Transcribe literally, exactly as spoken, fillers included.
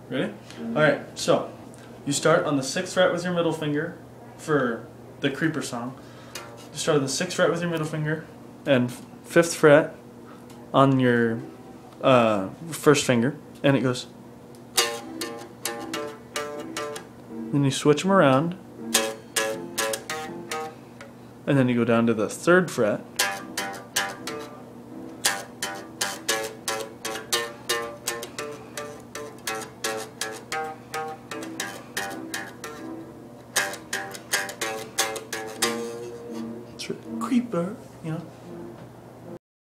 Ready? Alright, so you start on the sixth fret with your middle finger for the creeper song. You start on the sixth fret with your middle finger and fifth fret on your uh, first finger, and it goes. Then you switch them around, and then you go down to the third fret. Creeper, you know.